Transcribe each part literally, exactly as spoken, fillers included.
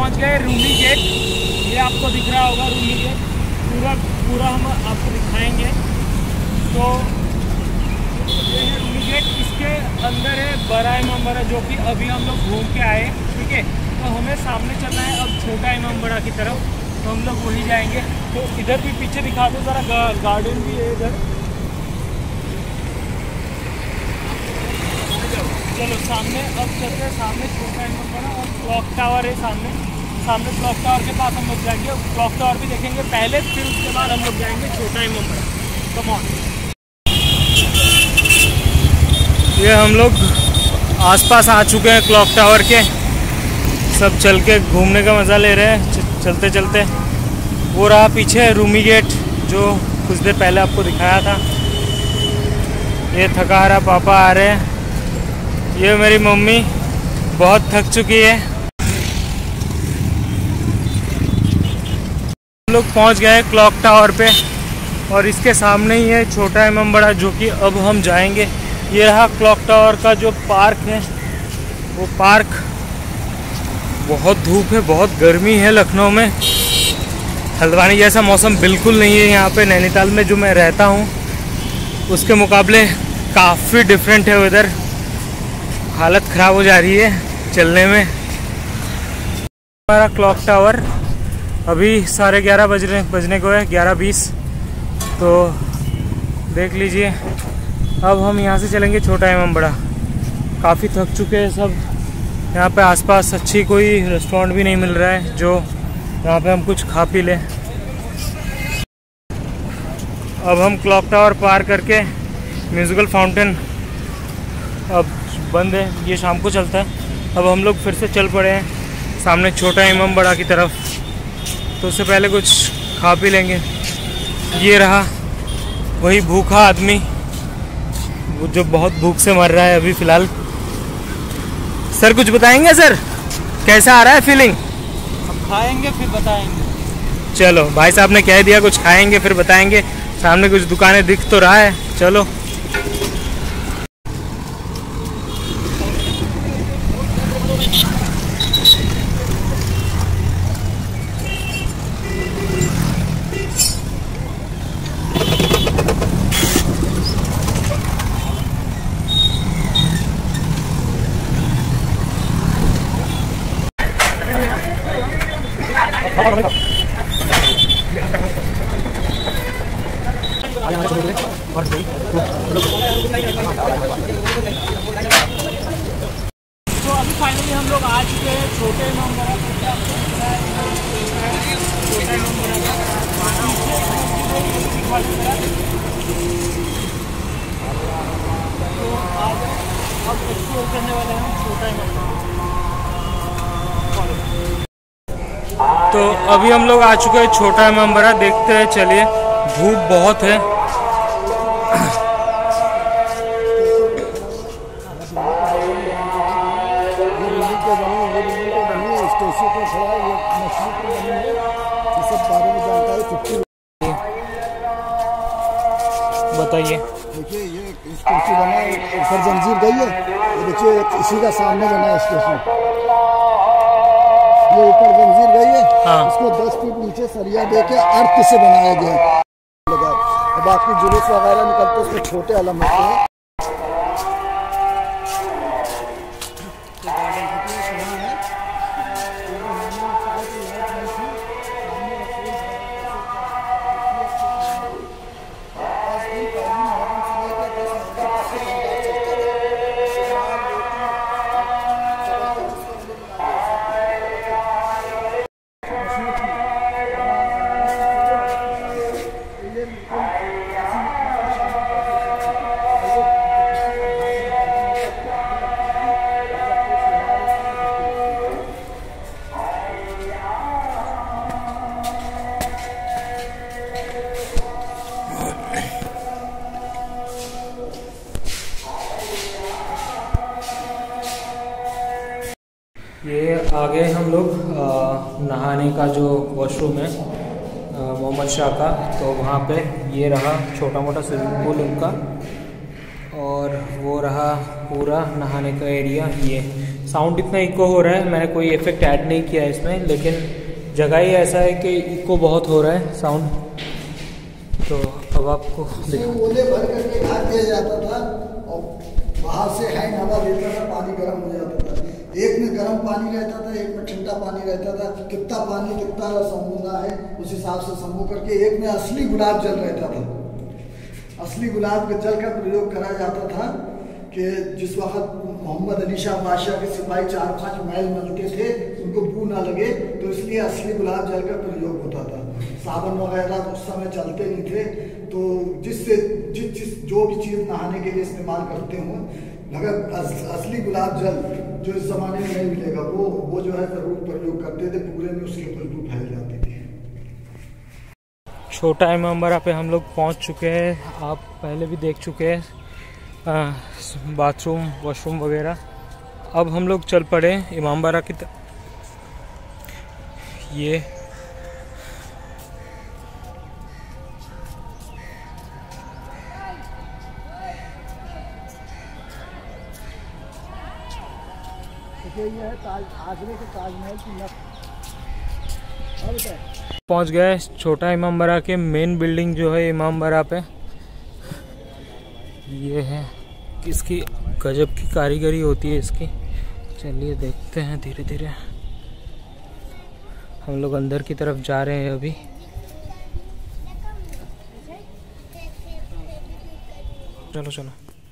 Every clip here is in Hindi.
पहुंच गए रूमी गेट। ये आपको दिख रहा होगा रूमी गेट, पूरा पूरा हम आपको दिखाएंगे। तो ये है रूमी गेट, इसके अंदर है बड़ा इमामबाड़ा जो कि अभी हम लोग घूम के आए। ठीक है, तो हमें सामने चलना है अब छोटा इमामबाड़ा की तरफ, तो हम लोग वही जाएंगे। तो इधर भी पीछे दिखा दो ज़रा, गा, गार्डन भी है इधर। चलो सामने अब चलते हैं, सामने छोटा इमामबाड़ा और क्लॉक टावर है सामने। सामने क्लॉक टावर के पास हम लोग जाएंगे, क्लॉक टावर भी देखेंगे पहले, फिर उसके बाद हम लोग जाएंगे छोटा इमामबाड़ा। Come on. ये हम लोग आसपास आ चुके हैं क्लॉक टावर के, सब चल के घूमने का मज़ा ले रहे हैं चलते चलते। वो रहा पीछे रूमी गेट जो कुछ देर पहले आपको दिखाया था। ये थका हारा पापा आ रहे हैं, ये मेरी मम्मी बहुत थक चुकी है। हम लोग पहुंच गए क्लॉक टावर पे और इसके सामने ही है छोटा इमामबाड़ा जो कि अब हम जाएंगे। ये रहा क्लॉक टावर का जो पार्क है, वो पार्क। बहुत धूप है, बहुत गर्मी है लखनऊ में, हल्द्वानी जैसा मौसम बिल्कुल नहीं है यहाँ पे। नैनीताल में जो मैं रहता हूँ उसके मुकाबले काफ़ी डिफरेंट है वेदर। हालत ख़राब हो जा रही है चलने में। हमारा क्लॉक टावर अभी साढ़े ग्यारह बज रहे बजने को है, ग्यारह बीस। तो देख लीजिए, अब हम यहाँ से चलेंगे छोटा इमामबाड़ा। काफ़ी थक चुके हैं सब। यहाँ पे आसपास अच्छी कोई रेस्टोरेंट भी नहीं मिल रहा है जो यहाँ पे हम कुछ खा पी लें। अब हम क्लॉक टावर पार करके म्यूज़िकल फाउंटेन अब बंद है, ये शाम को चलता है। अब हम लोग फिर से चल पड़े हैं सामने छोटा इमामबाड़ा की तरफ। तो उससे पहले कुछ खा पी लेंगे। ये रहा वही भूखा आदमी जो बहुत भूख से मर रहा है अभी फ़िलहाल। सर कुछ बताएंगे सर, कैसा आ रहा है फीलिंग? अब खाएंगे फिर बताएंगे। चलो, भाई साहब ने कह दिया कुछ खाएंगे फिर बताएंगे। सामने कुछ दुकानें दिख तो रहा है, चलो। तो अभी फाइनली हम लोग आ चुके हैं छोटे इमामबाड़ा। छोटा इमामबाड़ा तो आज अब एक्सप्लोर करने वाले हैं छोटा इमामबाड़ा। तो अभी हम लोग आ चुके हैं छोटा इमामबाड़ा, देखते हैं। चलिए, धूप बहुत है। बताइए। देखिए, ये कुर्सी बना है, ऊपर जंजीर गई है। ये देखिए इसी का सामने बना है स्टेशन। ये ऊपर जंजीर गई है, हाँ। इसको दस फीट नीचे सरिया दे के अर्थ से बनाया गया है। बाकी जुलूस वगैरह निकलते उसमें छोटे आलम होते हैं। ये आगे हम लोग नहाने का जो वॉशरूम है मोहम्मद शाह का, तो वहाँ पे ये रहा छोटा मोटा स्विमिंग पूल उनका, और वो रहा पूरा नहाने का एरिया। ये साउंड इतना इको हो रहा है, मैंने कोई इफेक्ट ऐड नहीं किया इसमें, लेकिन जगह ही ऐसा है कि इको बहुत हो रहा है साउंड। तो अब आपको ओले भर करके घाट दिया जाता था और बाहर से हैंड हवा देता था, पानी गर्म हो जाता था। एक में गर्म पानी रहता था, एक में ठंडा पानी रहता था। कितना पानी कितना समूना है उस हिसाब से समूह करके एक में असली गुलाब जल रहता था। असली गुलाब के जल का प्रयोग करा जाता था कि जिस वक्त मोहम्मद अली शाह बादशाह के सिपाही चार पांच मैल मलते थे उनको बू ना लगे, तो इसलिए असली गुलाब जल का प्रयोग होता था। साबुन वगैरह उस समय चलते नहीं थे, तो जिससे जिस जिस जो भी चीज़ नहाने के लिए इस्तेमाल करते हों, मगर अस, असली गुलाब जल जो इस ज़माने में नहीं मिलेगा वो वो जो है ज़रूर प्रयोग करते थे, पूरे में उसकी खुशबू फैल जाती थी। छोटा इमामबाड़ा पे हम लोग पहुंच चुके हैं, आप पहले भी देख चुके हैं बाथरूम वॉशरूम वगैरह। अब हम लोग चल पड़े इमामबाड़ा की तरफ। ये ये है ताज आगरे के ताजमहल की नक्श। पहुंच गए छोटा इमामबाड़ा के मेन बिल्डिंग जो है इमामबाड़ा पे। ये है, इसकी गजब की कारीगरी होती है इसकी। चलिए देखते हैं धीरे धीरे। हम लोग अंदर की तरफ जा रहे हैं अभी। चलो चलो।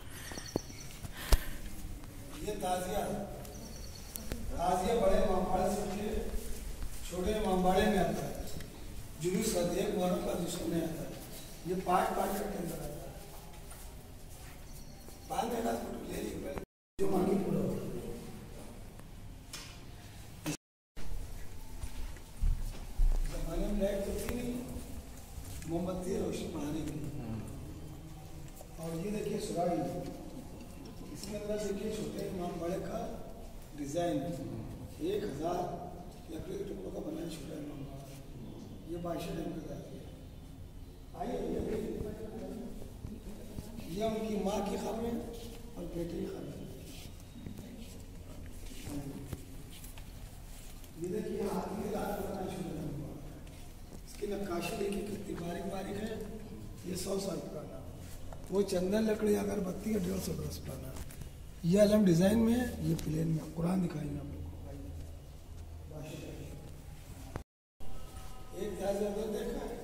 ये ताजिया ताजिया बड़े इमामबाड़े से छोटे इमामबाड़े में आता है। जुलूस का एक मुहर्रम का जुलूस में आता है। ये पाँच पाँच के अंदर आता है। बाद में का फोटो ले लीजिए जो मांगी पूरा होगा। जमाने में लाइट तो थी नहीं, मोमबत्ती रोशनी बढ़ाने के लिए। और ये देखिए सुराही, इसमें अंदर देखिए छोटे इमामबाड़े का डिजाइन एक हजार लकड़ी के टुकड़ों का बना छोटा इमामबाड़ा। ये बादशाह ने बताया। आइए ये उनकी माँ की खबरें और बेटे की खबरें। ये देखिए हाथ में रात बनाना शुरू हुआ। इसकी नक्काशी देखिए कितनी बारीक बारीक है। ये सौ साल पुराना। वो चंदन लकड़ी अगरबत्ती का डेढ़ सौ बरस पुराना। ये अलम डिजाइन में है, ये प्लेन में। कुरान दिखाएंगे आप लोग को। एक ताज़ा देखा है,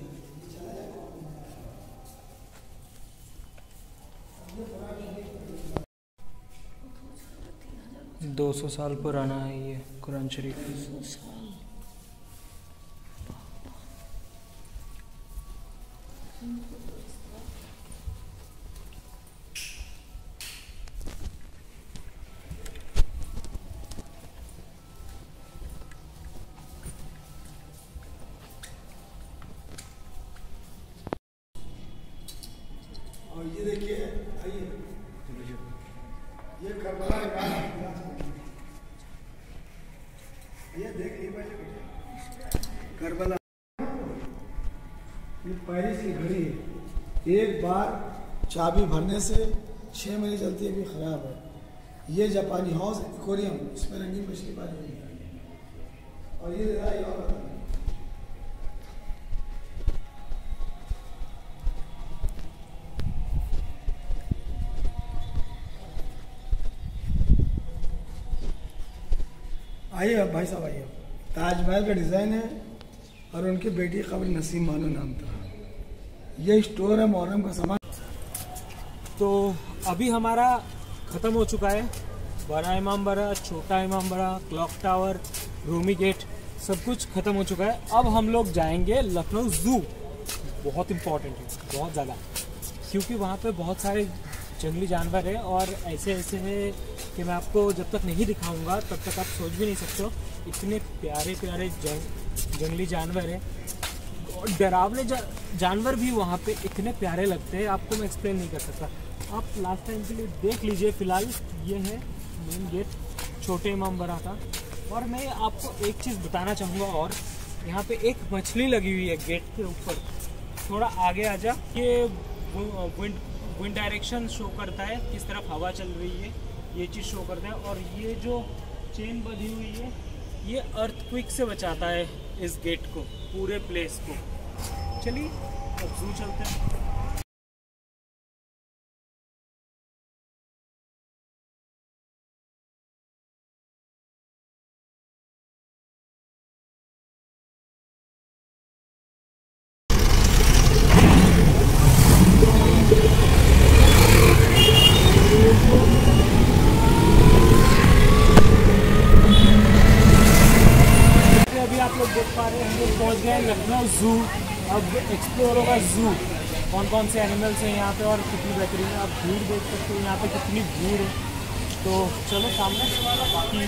दो सौ साल पुराना है ये कुरान शरीफ। और ये देखिए, आइए, ये करबला ये देख लीजिए पहले करबला। ये पेरिस की घड़ी है। एक बार चाबी भरने से छः महीने चलती है, अभी खराब है। ये जापानी हाउस एक्वेरियम, इसमें रंगीन मछली पाली हुई है। और ये और आइए अब भाई साहब आइए। ताजमहल का डिज़ाइन है और उनकी बेटी कब्र नसीम बानो नाम था। ये स्टोर है मुहर्रम का सामान। तो अभी हमारा ख़त्म हो चुका है Bara Imambara, Chhota Imambara, clock tower, Rumi gate, सब कुछ ख़त्म हो चुका है। अब हम लोग जाएंगे लखनऊ ज़ू। बहुत इम्पोर्टेंट है, बहुत ज़्यादा, क्योंकि वहाँ पे बहुत सारे जंगली जानवर है और ऐसे ऐसे है कि मैं आपको जब तक नहीं दिखाऊंगा तब तक आप सोच भी नहीं सकते हो। इतने प्यारे प्यारे जंग जंगली जानवर है और डरावने जा, जानवर भी वहाँ पे इतने प्यारे लगते हैं, आपको मैं एक्सप्लेन नहीं कर सकता। आप लास्ट टाइम के लिए देख लीजिए। फ़िलहाल ये है मेन गेट छोटे इमामबाड़ा का। और मैं आपको एक चीज़ बताना चाहूँगा, और यहाँ पे एक मछली लगी हुई है गेट के ऊपर। थोड़ा आगे आ जा, ये विंड विंड डायरेक्शन शो करता है किस तरफ हवा चल रही है। ये चीज़ शो करते हैं। और ये जो चेन बंधी हुई है ये अर्थक्वेक से बचाता है इस गेट को, पूरे प्लेस को। चलिए अब जू चलते हैं। आप लोग देख पा रहे हैं हम लोग पहुँच गए लखनऊ जू। अब एक्सप्लोर होगा जू, कौन कौन से एनिमल्स हैं यहाँ पे और कितनी बेहतरीन है। आप भीड़ देख सकते हो यहाँ पे कितनी भीड़ है। तो चलो सामने बाकी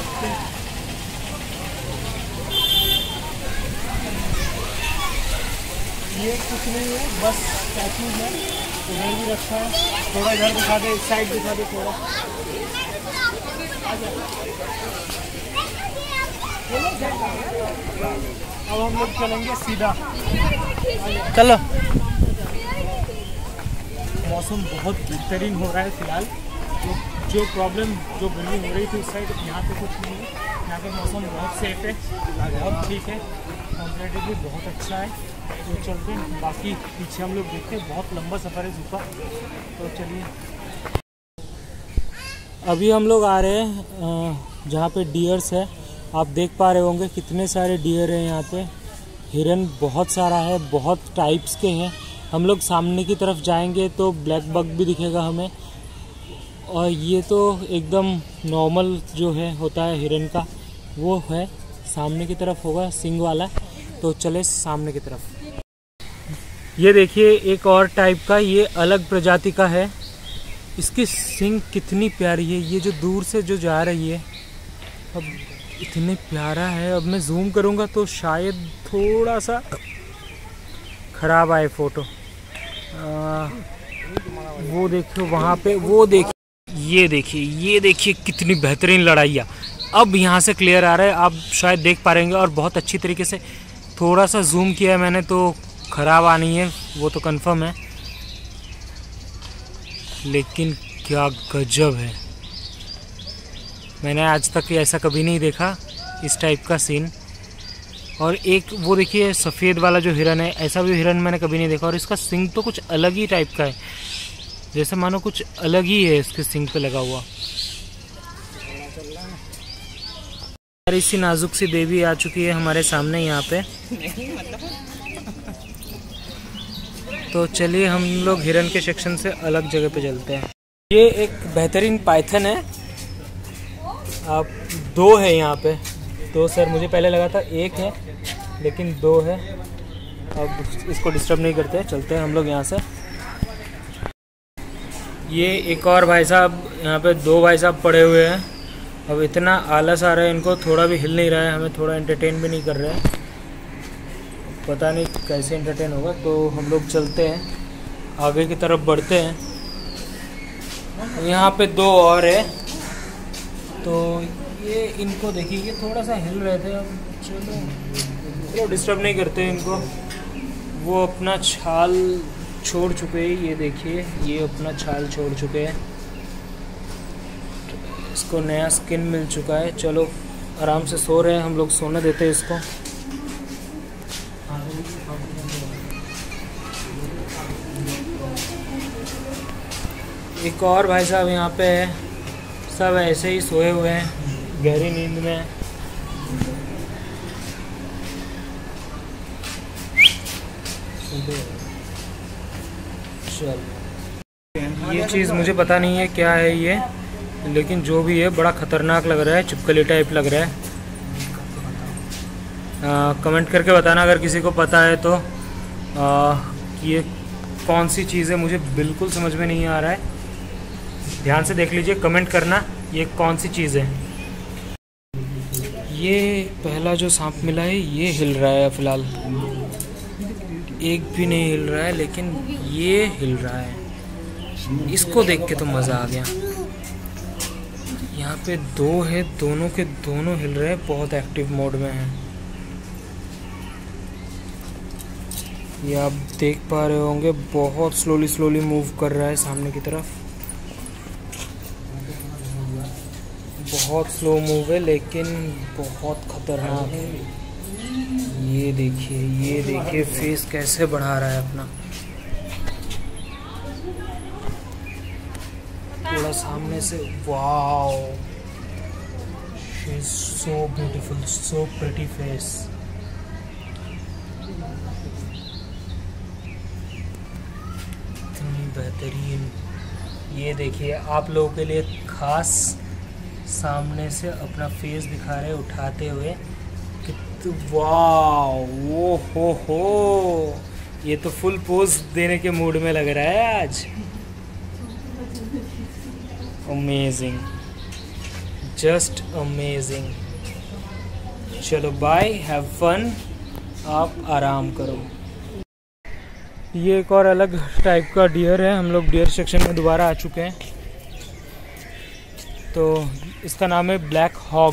ये कुछ नहीं है, बस स्टैचू है, उधर भी रखा है। थोड़ा इधर दिखा दे, इस साइड दिखा दे थोड़ा। अब हम लोग चलेंगे सीधा, चलो। मौसम बहुत बेहतरीन हो रहा है फिलहाल। जो जो प्रॉब्लम जो गर्मी हो रही थी उस साइड, यहाँ पे कुछ नहीं है। यहाँ पे मौसम बहुत सेफ है, बहुत ठीक है, कॉम्परेटिवली बहुत अच्छा है। तो चलते हैं, बाकी पीछे हम लोग देखते हैं। बहुत लंबा सफ़र है जू का, तो चलिए। अभी हम लोग आ रहे हैं जहाँ पे डियर्स है। आप देख पा रहे होंगे कितने सारे डियर हैं यहाँ पे। हिरन बहुत सारा है, बहुत टाइप्स के हैं। हम लोग सामने की तरफ जाएंगे तो ब्लैक बग भी दिखेगा हमें। और ये तो एकदम नॉर्मल जो है होता है हिरन का, वो है। सामने की तरफ होगा सिंग वाला। तो चले सामने की तरफ। ये देखिए एक और टाइप का, ये अलग प्रजाति का है। इसकी सिंग कितनी प्यारी है। ये जो दूर से जो जा रही है, अब इतने प्यारा है। अब मैं जूम करूँगा तो शायद थोड़ा सा ख़राब आए फ़ोटो। वो देखिए वहाँ पे, वो देखिए, ये देखिए, ये देखिए कितनी बेहतरीन लड़ाइयाँ। अब यहाँ से क्लियर आ रहा है, आप शायद देख पा रहेंगे। और बहुत अच्छी तरीके से थोड़ा सा जूम किया है मैंने, तो ख़राब आनी है वो तो कंफर्म है। लेकिन क्या गजब है, मैंने आज तक ऐसा कभी नहीं देखा इस टाइप का सीन। और एक वो देखिए सफ़ेद वाला जो हिरन है, ऐसा भी हिरन मैंने कभी नहीं देखा। और इसका सिंग तो कुछ अलग ही टाइप का है, जैसे मानो कुछ अलग ही है इसके सिंग पे लगा हुआ। यार इसी नाजुक सी देवी आ चुकी है हमारे सामने यहाँ पे। तो चलिए हम लोग हिरन के सेक्शन से अलग जगह पे चलते हैं। ये एक बेहतरीन पाइथन है। आप दो है यहाँ पे, दो सर मुझे पहले लगा था एक है, लेकिन दो है। अब इसको डिस्टर्ब नहीं करते, चलते हैं हम लोग यहाँ से। ये एक और भाई साहब, यहाँ पे दो भाई साहब पड़े हुए हैं। अब इतना आलस आ रहा है इनको, थोड़ा भी हिल नहीं रहा है, हमें थोड़ा एंटरटेन भी नहीं कर रहे हैं। पता नहीं कैसे एंटरटेन होगा। तो हम लोग चलते हैं, आगे की तरफ बढ़ते हैं। यहाँ पे दो और है, तो ये इनको देखिए, ये थोड़ा सा हिल रहे थे। अब चलो चलो डिस्टर्ब नहीं करते इनको। वो अपना छाल छोड़ चुके हैं, ये देखिए, ये अपना छाल छोड़ चुके हैं। इसको नया स्किन मिल चुका है। चलो आराम से सो रहे हैं हम लोग, सोने देते हैं इसको। एक और भाई साहब यहाँ पे है, सब ऐसे ही सोए हुए हैं गहरी नींद में। चल ये चीज़ मुझे पता नहीं है क्या है ये, लेकिन जो भी है बड़ा ख़तरनाक लग रहा है, छिपकली टाइप लग रहा है। आ, कमेंट करके बताना अगर किसी को पता है तो, आ, कि ये कौन सी चीज़ है। मुझे बिल्कुल समझ में नहीं आ रहा है। ध्यान से देख लीजिए, कमेंट करना ये कौन सी चीज़ है। ये पहला जो सांप मिला है ये हिल रहा है फ़िलहाल, एक भी नहीं हिल रहा है, लेकिन ये हिल रहा है। इसको देख के तो मज़ा आ गया। यहाँ पे दो है, दोनों के दोनों हिल रहे हैं, बहुत एक्टिव मोड में हैं। ये आप देख पा रहे होंगे, बहुत स्लोली स्लोली मूव कर रहा है सामने की तरफ। बहुत स्लो मूव है लेकिन बहुत खतरनाक है। ये देखिए, ये देखिए फेस कैसे बढ़ा रहा है अपना। थोड़ा सामने से, wow, she is so beautiful, so pretty face. इतनी बेहतरीन। ये देखिए, आप लोगों के लिए खास सामने से अपना फेस दिखा रहे उठाते हुए। कित वाओ, वो हो हो, ये तो फुल पोज देने के मूड में लग रहा है आज। Amazing, just amazing. चलो बाय, हैव फन, आप आराम करो। ये एक और अलग टाइप का डियर है। हम लोग डियर सेक्शन में दोबारा आ चुके हैं। तो इसका नाम है ब्लैक हॉग।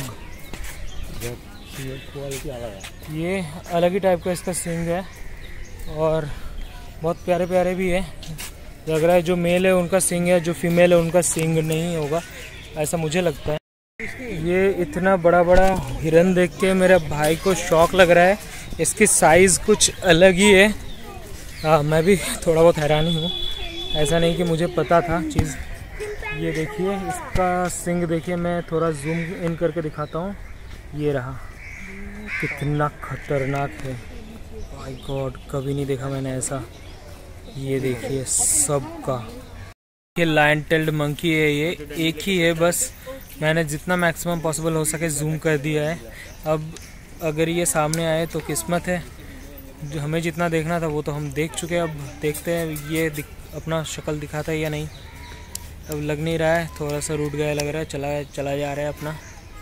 ये अलग ही टाइप का इसका सिंग है और बहुत प्यारे प्यारे भी है। लग रहा है जो मेल है उनका सिंग है, जो फीमेल है उनका सिंग नहीं होगा, ऐसा मुझे लगता है। ये इतना बड़ा बड़ा हिरन देख के मेरे भाई को शौक लग रहा है। इसकी साइज़ कुछ अलग ही है। हाँ, मैं भी थोड़ा बहुत हैरान ही हूँ, ऐसा नहीं कि मुझे पता था चीज़। ये देखिए इसका सिंग देखिए, मैं थोड़ा जूम इन करके दिखाता हूँ। ये रहा, कितना खतरनाक है। माय गॉड, कभी नहीं देखा मैंने ऐसा। ये देखिए सबका, ये लायन टेल्ड मंकी है। ये एक ही है, बस मैंने जितना मैक्सिमम पॉसिबल हो सके जूम कर दिया है। अब अगर ये सामने आए तो किस्मत है, जो हमें जितना देखना था वो तो हम देख चुके हैं। अब देखते हैं ये अपना शक्ल दिखाता है या नहीं। अब लग नहीं रहा है, थोड़ा सा रूट गया लग रहा है, चला चला जा रहा है अपना।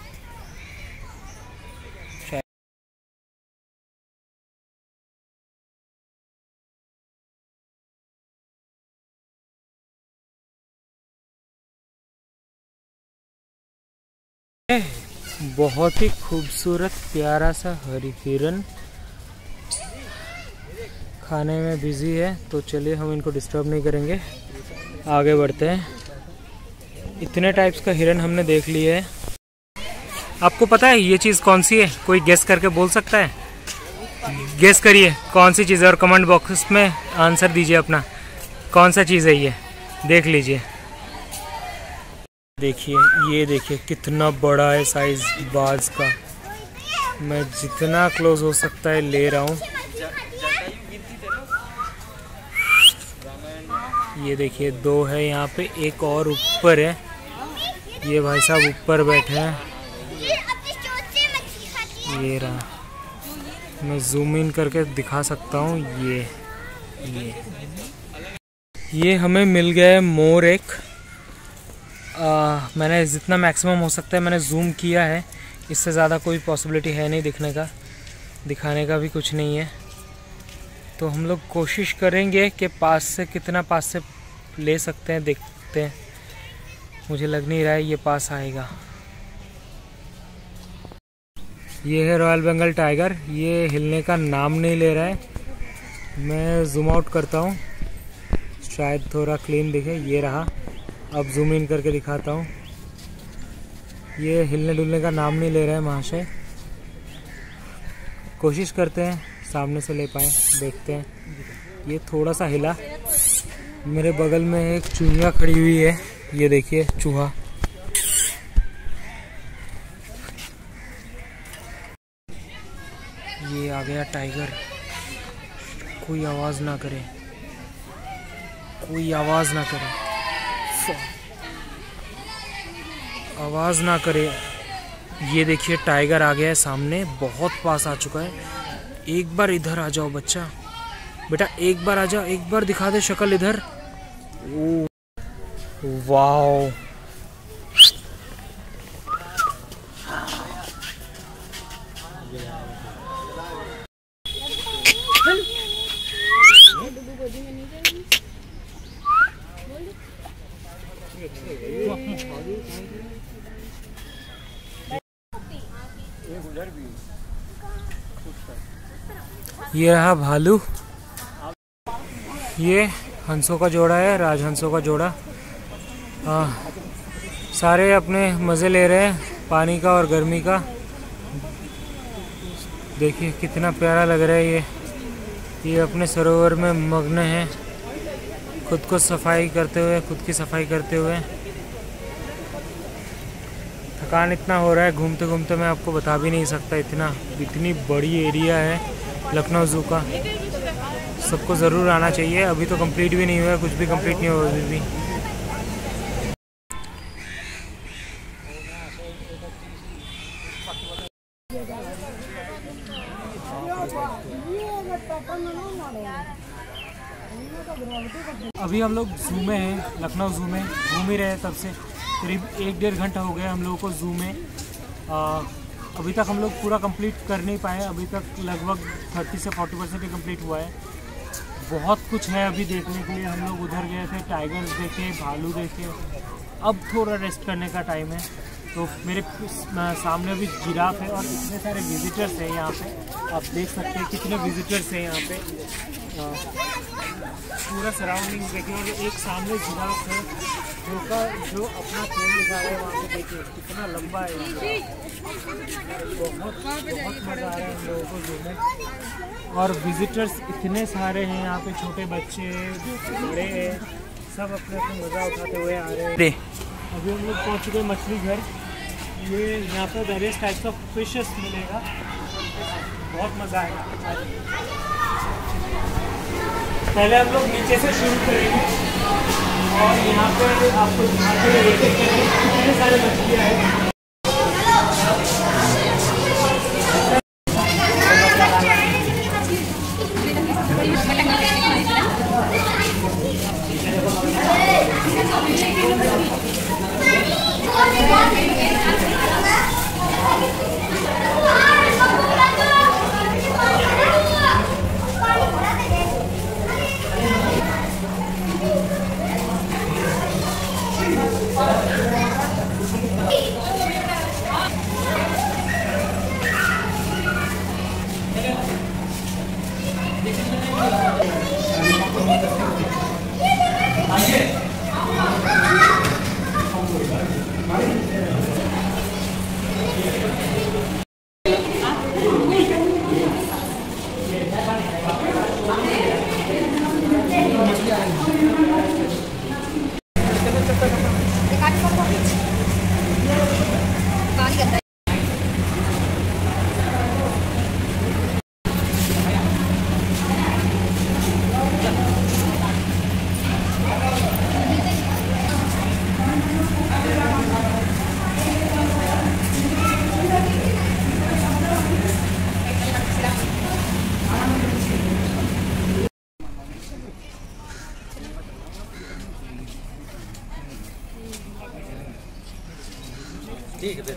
बहुत ही खूबसूरत प्यारा सा हरी हिरन खाने में बिजी है, तो चलिए हम इनको डिस्टर्ब नहीं करेंगे, आगे बढ़ते हैं। इतने टाइप्स का हिरन हमने देख लिए है। आपको पता है ये चीज़ कौन सी है? कोई गेस करके बोल सकता है? गेस करिए कौन सी चीज़ है और कमेंट बॉक्स में आंसर दीजिए अपना, कौन सा चीज़ है ये, देख लीजिए। देखिए, ये देखिए कितना बड़ा है साइज बाज का। मैं जितना क्लोज हो सकता है ले रहा हूँ। ये देखिए दो है यहाँ पे, एक और ऊपर है। ये भाई साहब ऊपर बैठे हैं। ये रहा, मैं जूम इन करके दिखा सकता हूँ। ये ये ये हमें मिल गया है मोर एक। आ, मैंने जितना मैक्सिमम हो सकता है मैंने जूम किया है, इससे ज़्यादा कोई पॉसिबिलिटी है नहीं दिखने का, दिखाने का भी कुछ नहीं है। तो हम लोग कोशिश करेंगे कि पास से कितना पास से ले सकते हैं, देखते हैं। मुझे लग नहीं रहा है ये पास आएगा। ये है रॉयल बंगाल टाइगर। ये हिलने का नाम नहीं ले रहा है। मैं जूम आउट करता हूँ, शायद थोड़ा क्लीन दिखे। ये रहा, अब जूम इन करके दिखाता हूँ। ये हिलने डुलने का नाम नहीं ले रहा है महाशय। कोशिश करते हैं सामने से ले पाए, देखते हैं। ये थोड़ा सा हिला। मेरे बगल में एक चूहिया खड़ी हुई है, ये देखिए चूहा। ये आ गया टाइगर। कोई आवाज़ ना करे, कोई आवाज़ ना करे, आवाज़ ना करे। ये देखिए टाइगर आ गया है सामने, बहुत पास आ चुका है। एक बार इधर आ जाओ बच्चा, बेटा एक बार आ जाओ, एक बार दिखा दे शक्ल इधर। ओ वाओ, ये रहा भालू। ये हंसों का जोड़ा है, राजहंसों का जोड़ा। आ, सारे अपने मज़े ले रहे हैं पानी का और गर्मी का। देखिए कितना प्यारा लग रहा है ये ये अपने सरोवर में मग्न है, खुद को सफाई करते हुए, खुद की सफाई करते हुए। थकान इतना हो रहा है घूमते घूमते, मैं आपको बता भी नहीं सकता। इतना इतनी बड़ी एरिया है लखनऊ ज़ू का, सबको ज़रूर आना चाहिए। अभी तो कंप्लीट भी नहीं हुआ, कुछ भी कंप्लीट नहीं हुआ अभी भी। अभी हम लोग ज़ू में हैं, लखनऊ ज़ू में घूम ही रहे हैं तब से। करीब एक डेढ़ घंटा हो गया हम लोगों को ज़ू में। आ, अभी तक हम लोग पूरा कंप्लीट कर नहीं पाए, अभी तक लगभग तीस से चालीस परसेंट ही कंप्लीट हुआ है। बहुत कुछ है अभी देखने के लिए। हम लोग उधर गए थे, टाइगर्स देखे, भालू देखे। अब थोड़ा रेस्ट करने का टाइम है। तो मेरे सामने भी जिराफ है और इतने सारे विजिटर्स हैं यहाँ पे, आप देख सकते हैं कितने विजिटर्स हैं यहाँ पे। पूरा सराउंडिंग देखिए, और एक सामने जिराफ है जो का जो अपना खेल दिखा रहा है वहाँ पे। देखिए कितना लंबा है यहाँ पे। बहुत बहुत मज़ा आ रहा है हम लोगों को ज़ू में। और विजिटर्स इतने सारे हैं यहाँ पे, छोटे बच्चे बड़े हैं, सब अपने अपने मज़ा उठाते हुए आ रहे हैं। अभी हम लोग पहुँच चुके मछली घर। ये यहाँ पे वेरियस टाइप्स ऑफ फिशेस मिलेगा, बहुत मज़ा आएगा। पहले हम लोग नीचे से शुरू करेंगे और यहाँ पे आपको दिखाते हुए कितने सारे मछलियाँ हैं। ठीक है।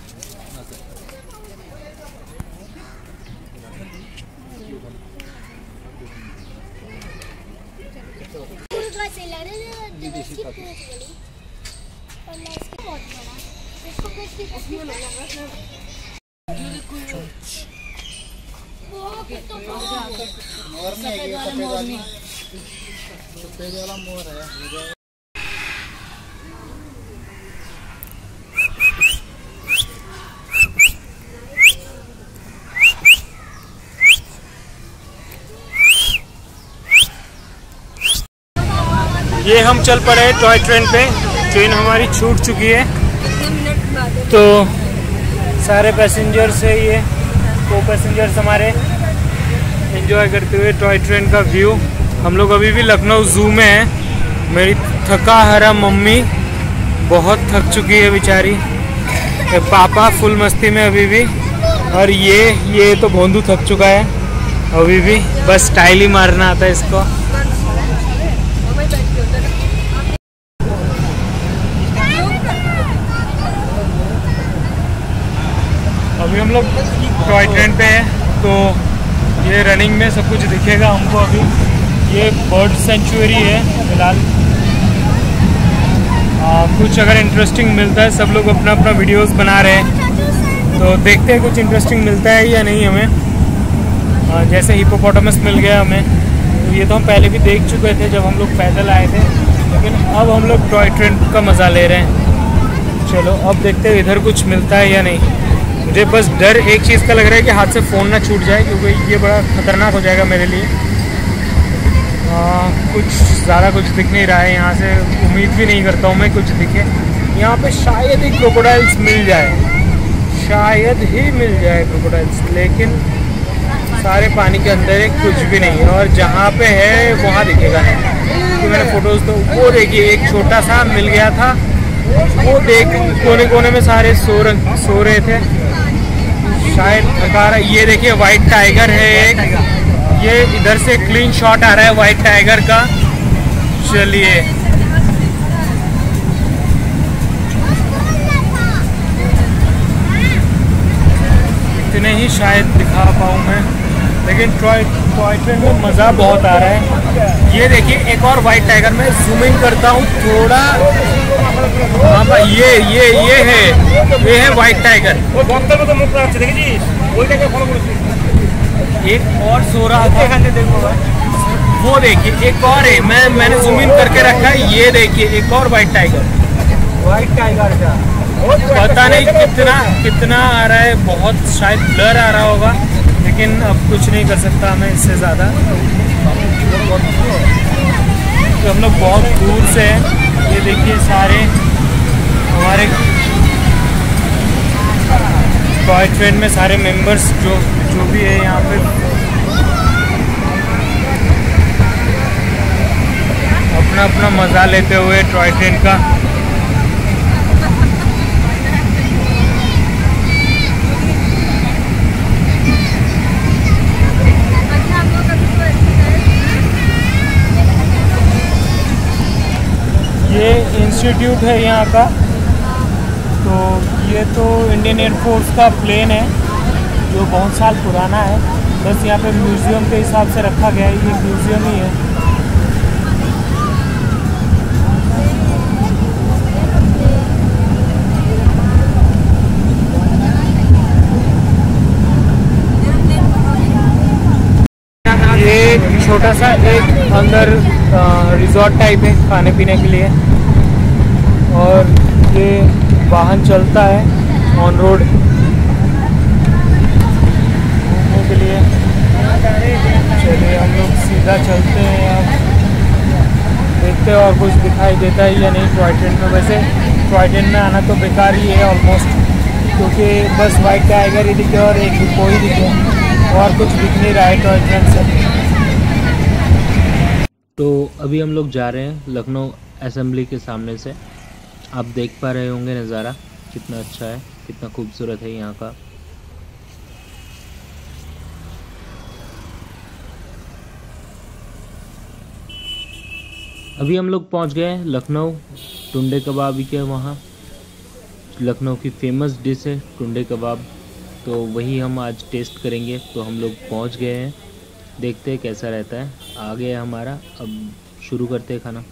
सफेद वाला मोर है। ये हम चल पड़े हैं टॉय ट्रेन पे। ट्रेन हमारी छूट चुकी है, तो सारे पैसेंजर्स है, ये को पैसेंजर्स हमारे एंजॉय करते हुए टॉय ट्रेन का व्यू। हम लोग अभी भी लखनऊ ज़ू में हैं। मेरी थका हारा मम्मी बहुत थक चुकी है बेचारी, पापा फुल मस्ती में अभी भी, और ये ये तो भोंदू थक चुका है अभी भी, बस स्टाइल ही मारना आता है इसको। अभी हम लोग टॉय ट्रेन पे हैं, तो ये रनिंग में सब कुछ दिखेगा हमको। अभी ये बर्ड सेंचुरी है फिलहाल। कुछ अगर इंटरेस्टिंग मिलता है, सब लोग अपना अपना वीडियोस बना रहे हैं, तो देखते हैं कुछ इंटरेस्टिंग मिलता है या नहीं हमें। आ, जैसे हिपोपोटामस मिल गया हमें, तो ये तो हम पहले भी देख चुके थे जब हम लोग पैदल आए थे, लेकिन अब हम लोग टॉय ट्रेन का मज़ा ले रहे हैं। चलो अब देखते हैं इधर कुछ मिलता है या नहीं। मुझे बस डर एक चीज़ का लग रहा है कि हाथ से फ़ोन ना छूट जाए, क्योंकि ये बड़ा ख़तरनाक हो जाएगा मेरे लिए। आ, कुछ ज़्यादा कुछ दिख नहीं रहा है यहाँ से, उम्मीद भी नहीं करता हूँ मैं कुछ दिखे। यहाँ पे शायद ही क्रोकोडाइल्स मिल जाए, शायद ही मिल जाए क्रोकोडाइल्स, लेकिन सारे पानी के अंदर है, कुछ भी नहीं है। और जहाँ पे है वहाँ दिखेगा नहीं, क्योंकि मैंने फ़ोटोज़ तो वो देखिए एक छोटा सा मिल गया था, वो देख कोने कोने में सारे सो रहे सो रहे थे, शायद थका रहा। ये देखिए वाइट टाइगर है एक, ये इधर से क्लीन शॉट आ रहा है वाइट टाइगर का। चलिए इतने ही शायद दिखा पाऊँ मैं, लेकिन टॉय टॉय ट्रेन में मज़ा बहुत आ रहा है। ये देखिए एक और वाइट टाइगर, मैं जूम इन करता हूँ थोड़ा। हाँ भाई ये ये ये है ये है वाइट टाइगर। एक और सो रहा था, वो देखिए एक और है, मैं मैंने जूम इन करके रखा है। ये देखिए एक और वाइट टाइगर, व्हाइट टाइगर का पता नहीं कितना कितना आ रहा है, बहुत शायद ब्लर आ रहा होगा, लेकिन अब कुछ नहीं कर सकता मैं इससे ज़्यादा। तो हम लोग बहुत दूर से हैं। ये देखिए सारे हमारे टॉय ट्रेन में सारे मेंबर्स जो जो भी है यहाँ पे अपना अपना मज़ा लेते हुए टॉय ट्रेन का। ये इंस्टीट्यूट है यहाँ का, तो ये तो इंडियन एयरफोर्स का प्लेन है जो बहुत साल पुराना है। बस यहाँ पे म्यूज़ियम के हिसाब से रखा गया है, ये म्यूज़ियम ही है। ये छोटा सा एक अंदर रिजॉर्ट टाइप है खाने पीने के लिए, और ये वाहन चलता है ऑन रोड घूमने के लिए। चलिए हम लोग सीधा चलते हैं, अब देखते हैं और कुछ दिखाई देता है या नहीं टॉय ट्रेन में। वैसे टॉय ट्रेन में आना तो बेकार ही है ऑलमोस्ट, क्योंकि बस वाइट टाइगर ही दिखे और एक कोई दिखे, और कुछ दिख नहीं रहा है टॉय ट्रेन से। तो अभी हम लोग जा रहे हैं लखनऊ असेंबली के सामने से। आप देख पा रहे होंगे नज़ारा कितना अच्छा है, कितना खूबसूरत है यहाँ का। अभी हम लोग पहुँच गए हैं लखनऊ टुंडे कबाब के वहाँ। लखनऊ की फेमस डिश है टुंडे कबाब, तो वही हम आज टेस्ट करेंगे। तो हम लोग पहुँच गए हैं, देखते हैं कैसा रहता है। आ गया हमारा, अब शुरू करते हैं खाना।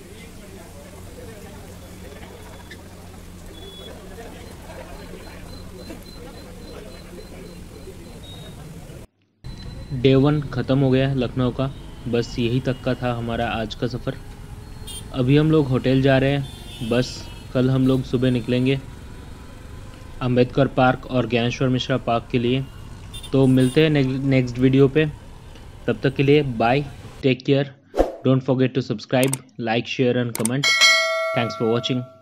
डे वन ख़त्म हो गया लखनऊ का, बस यही तक का था हमारा आज का सफ़र। अभी हम लोग होटल जा रहे हैं, बस कल हम लोग सुबह निकलेंगे अंबेडकर पार्क और ज्ञानेश्वर मिश्रा पार्क के लिए। तो मिलते हैं नेक्स्ट वीडियो पे, तब तक के लिए bye, take care, don't forget to subscribe, like, share and comment. Thanks for watching.